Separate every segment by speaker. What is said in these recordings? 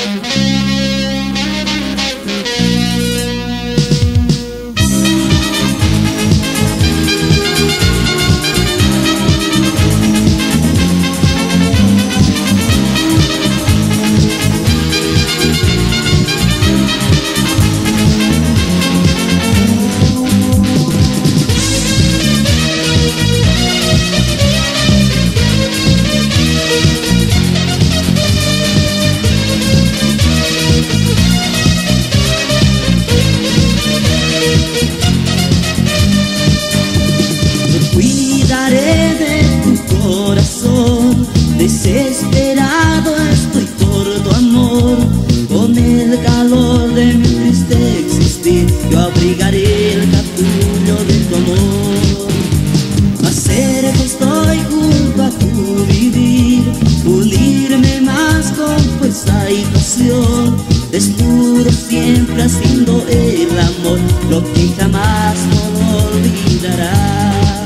Speaker 1: Desesperado estoy por tu amor, con el calor de mi triste existir, yo abrigaré el capullo de tu amor. Más cerca estoy junto a tu vivir, unirme más con fuerza y pasión, desnudo siempre haciendo el amor, lo que jamás no olvidará.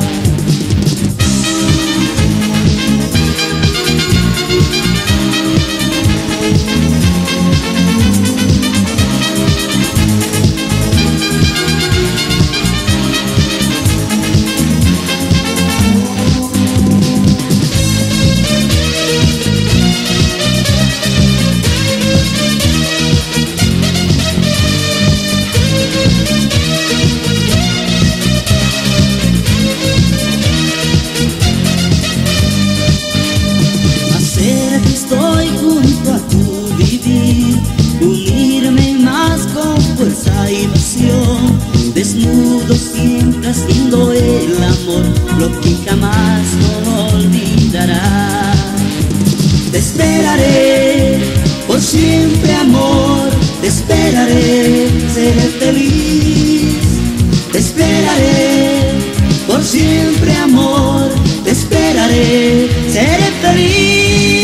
Speaker 1: Estoy junto a tu vivir, unirme más con fuerza y pasión, desnudo siempre haciendo el amor, lo que jamás no olvidará. Te esperaré por siempre, amor, te esperaré, seré feliz. Te esperaré por siempre, amor, te esperaré, seré feliz.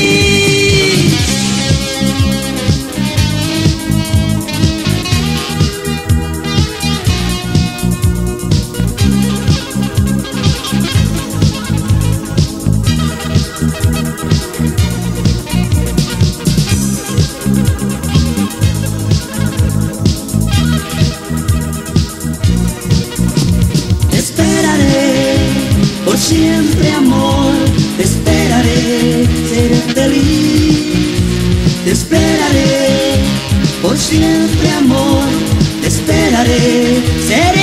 Speaker 1: Siempre, amor, te esperaré, seré feliz. Te esperaré, por siempre, amor, te esperaré, seré